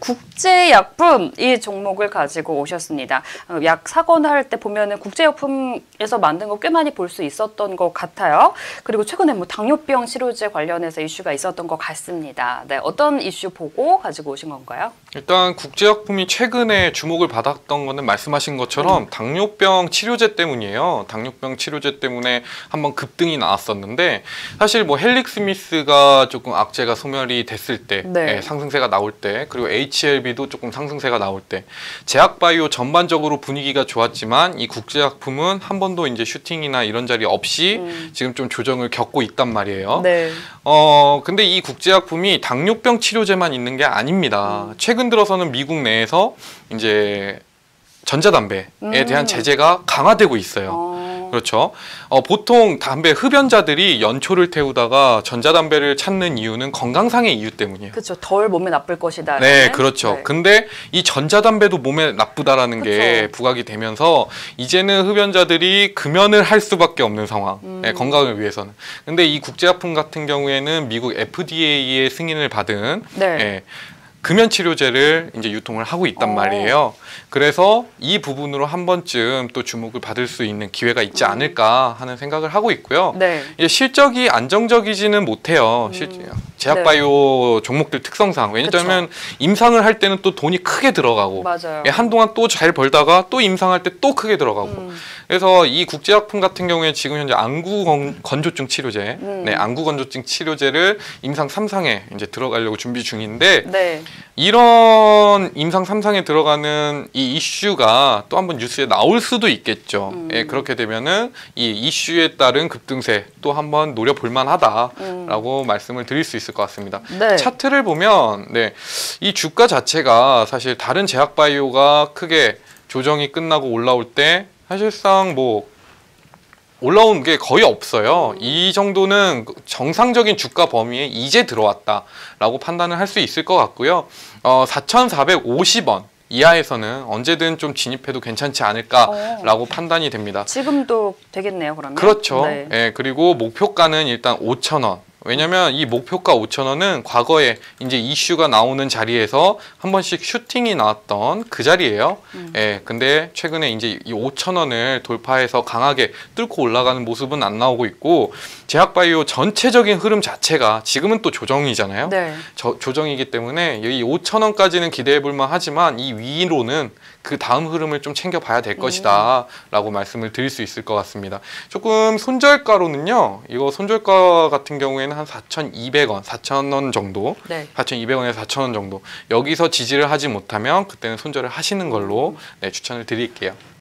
국제약품 이 종목을 가지고 오셨습니다. 약 사거나 할 때 보면은 국제약품에서 만든 거 꽤 많이 볼 수 있었던 것 같아요. 그리고 최근에 뭐 당뇨병 치료제 관련해서 이슈가 있었던 것 같습니다. 네, 어떤 이슈 보고 가지고 오신 건가요? 일단 국제약품이 최근에 주목을 받았던 거는 말씀하신 것처럼 당뇨병 치료제 때문이에요. 당뇨병 치료제 때문에 한번 급등이 나왔었는데 사실 뭐 헬릭스미스가 조금 악재가 소멸이 됐을 때 네. 상승세가 나올 때 그리고 HLB도 조금 상승세가 나올 때 제약바이오 전반적으로 분위기가 좋았지만 이 국제약품은 한 번도 이제 슈팅이나 이런 자리 없이 지금 좀 조정을 겪고 있단 말이에요. 네. 근데 이 국제약품이 당뇨병 치료제만 있는 게 아닙니다. 최근 들어서는 미국 내에서 이제 전자담배에 대한 제재가 강화되고 있어요. 그렇죠. 보통 담배 흡연자들이 연초를 태우다가 전자담배를 찾는 이유는 건강상의 이유 때문이에요. 그렇죠. 덜 몸에 나쁠 것이다. 네, 그렇죠. 네. 근데 이 전자담배도 몸에 나쁘다라는 그쵸. 게 부각이 되면서 이제는 흡연자들이 금연을 할 수밖에 없는 상황. 네, 건강을 위해서는. 근데 이 국제약품 같은 경우에는 미국 FDA의 승인을 받은 네. 금연 치료제를 이제 유통을 하고 있단 말이에요. 그래서 이 부분으로 한 번쯤 또 주목을 받을 수 있는 기회가 있지 않을까 하는 생각을 하고 있고요. 네. 이제 실적이 안정적이지는 못해요. 제약바이오 종목들 특성상. 왜냐하면 임상을 할 때는 또 돈이 크게 들어가고 맞아요. 한동안 또 잘 벌다가 또 임상할 때 또 크게 들어가고 그래서 이 국제약품 같은 경우에 지금 현재 안구 건조증 치료제, 안구 건조증 치료제를 임상 3상에 이제 들어가려고 준비 중인데 네. 이런 임상 3상에 들어가는 이 이슈가 또 한번 뉴스에 나올 수도 있겠죠. 그렇게 되면은 이 이슈에 따른 급등세 또 한번 노려볼 만하다라고 말씀을 드릴 수 있을 것 같습니다. 네. 차트를 보면 이 주가 자체가 사실 다른 제약바이오가 크게 조정이 끝나고 올라올 때 사실상 뭐 올라온 게 거의 없어요. 이 정도는 정상적인 주가 범위에 이제 들어왔다라고 판단을 할 수 있을 것 같고요. 4,450원 이하에서는 언제든 좀 진입해도 괜찮지 않을까라고 판단이 됩니다. 지금도 되겠네요, 그러면. 그렇죠. 네. 예, 그리고 목표가는 일단 5,000원. 왜냐면 이 목표가 5,000원은 과거에 이제 이슈가 나오는 자리에서 한 번씩 슈팅이 나왔던 그 자리예요. 예, 근데 최근에 이제 이 5,000원을 돌파해서 강하게 뚫고 올라가는 모습은 안 나오고 있고 제약바이오 전체적인 흐름 자체가 지금은 또 조정이잖아요. 네. 조정이기 때문에 이 5,000원까지는 기대해 볼 만하지만 이 위로는 그 다음 흐름을 좀 챙겨봐야 될 것이다 라고 말씀을 드릴 수 있을 것 같습니다. 조금 손절가로는요. 이거 손절가 같은 경우에는 한 4,200원, 4,000원 정도, 네. 4,200원에서 4,000원 정도 여기서 지지를 하지 못하면 그때는 손절을 하시는 걸로 추천을 드릴게요.